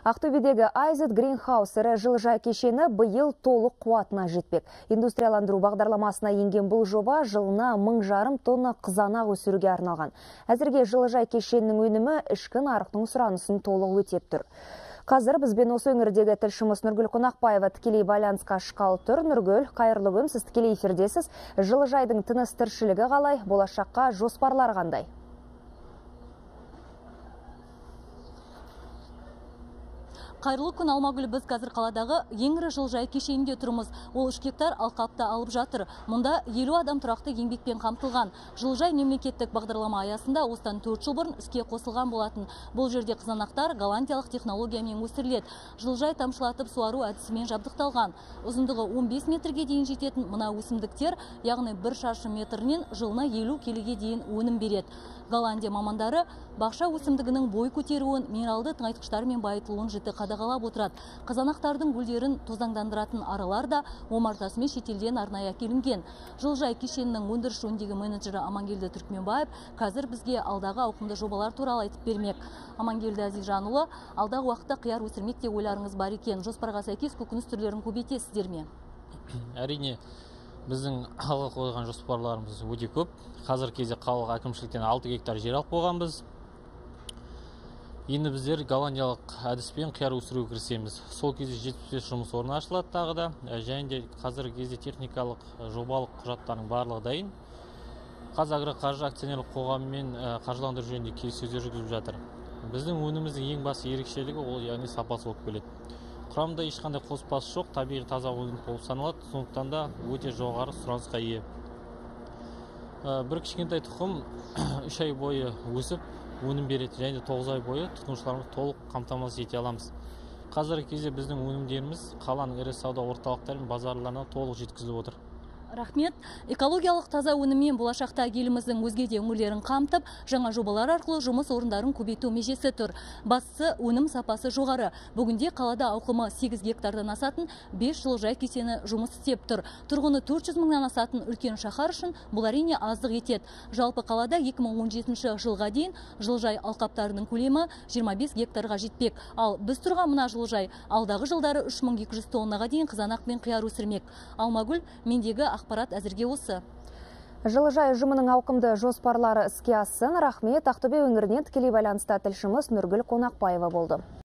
Ақтөбедегі Айзет Гринхаус ірі жылыжай кешені биыл толық қуатына жетпек. Индустрияландыру бағдарламасына енген бұл жоба жылына 1,5 тонна қызанақ өсіруге арналған. Әзірге жылыжай кешенінің өнімі ішкі нарықтың сұранысын толық өтеп тұр. Қазір бізбен осы өңірдегі тілшіміз Нұргүл Қонақбаева тікелей байланысқа шыққалы тұр. Нұргүл, қайырлы күн, сіз тікелей эфирдесіз. Жылыжайдың тыныс тіршілігі қалай, болашаққа жоспарлар қандай? Қайырлы күн, Алмагүл, біз қазір қаладағы ең ірі жылыжай кешенінде тұрмыз. Ол 3 гектар алқапты алып жатыр. Мұнда 50 адам тұрақты еңбекпен қамтылған. Жылыжай мемлекеттік бағдарлама аясында осыдан 4 жыл бұрын іске қосылған болатын. Бұл жерде қызанақтар голландиялық технологиямен өсіріледі. Жылыжай тамшылатып суару әдісімен жабдықталған. Ұзындығы 15 метрге дейін жететін мына өсімдіктер, яғни 1 шаршы метрінен жылына 50 келіге дейін өнім береді. Голландия мамандары бақша өсімдігінің бой көтеруін, минералды тыңайтқыштармен байытылуын жіті қадағалап отырады. Қызанақтардың гүлдерін тозаңдандыратын аралар да омартасымен шетелден арнайы әкелінген. Жылыжай кешенінің өндіріс жөніндегі менеджері Амангелді Түркменбаев қазір бізге алдағы ауқымды жобалар туралы айтып бермек. Амангелді Әзизжанұлы, алдағы уақытта қияр өсірмек те ойларыңыз бар екен. Жоспарға сәйкес көкөніс түрлерін көбейтесіздер ме? Әрине, біздің алға қойған жоспарларымыз өте көп. Қазір кезде қалалық әкімшіліктен 6 гектар жер алып қойғанбыз. Енді біздер голландиялық әдіспен қияр өсіруге кірісеміз. Сол кезде 75 жұмыс орны ашылады тағы да. Және де қазіргі кезде техникалық жобалық құжаттардың барлығы дайын. Қазагроқаржы акционерлік қоғамымен қаржыландыру жөнінде келіссөздер жүргізіп жатыр. Біздің өніміміздің ең басты ерекшелігі ол яғни сапасы болып келеді. Құрамында ешқандай қоспасы жоқ, табиғи таза өнім болып саналады, сондықтан да өте жоғары сұранысқа ие. Бір кішкентай тұқым 3 ай бойы өсіп өнім береді, және 9 ай бойы тұтынушыларымыз толық қамтамасыз ете аламыз. Қазіргі кезде біздің өнімдеріміз қаланың ірі сауда орталықтары мен базарларына толық жеткізіліп отыр. Рахмет. Экологиялық таза өніммен болашақта еліміздің өзге де өңірлерін қамтып, жаңа жобалар арқылы жұмыс орындарын көбейту межесі тұр. Бастысы өнім сапасы жоғары. Бүгінде қалада ауқымы 8 гектардан асатын 5 жылыжай кешені жұмыс істеп тұр. Тұрғыны 400 мыңнан асатын үлкен шаһар үшін бұл әрине аздық етеді. Жалпы қалада 2017 жылға дейін жылыжай алқаптарының көлемі 25 гектарға жетпек. Ал біз тұрған мына жылыжай алдағы жылдары 3200 тоннаға дейін қызанақ пен қияр өсірмек. Алмагүл, мендегі ақпарат әзірге осы. Жылыжай ұжымының ауқымды жоспарлары іске ассын. Рахмет. Ақтөбе өңірінен тікелей байланыста тілшіміз Нұргүл Қонақбаева болды.